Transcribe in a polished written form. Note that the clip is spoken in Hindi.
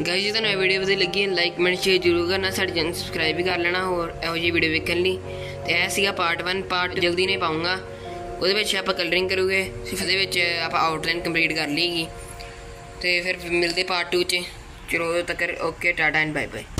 गाइस जो तुहानू वीडियो वधिया लगी लाइक कमेंट शेयर जरूर करना, साडे चैनल सबसक्राइब भी कर लेना और इहो जी वीडियो वेखण लई। ते यह सीगा पार्ट 1, पार्ट जल्दी नहीं पाऊँगा। ਉਹਦੇ ਵਿੱਚ ਆਪਾਂ ਕਲਰਿੰਗ ਕਰੂਗੇ, ਸਿਰਫ ਇਹਦੇ ਵਿੱਚ ਆਪਾਂ ਆਊਟਲਾਈਨ ਕੰਪਲੀਟ ਕਰ ਲਈਗੀ। ਤੇ ਫਿਰ ਮਿਲਦੇ ਪਾਰਟ 2 'ਚ। ਚਲੋ ਉਦੋਂ ਤੱਕ okay, tata and bye bye.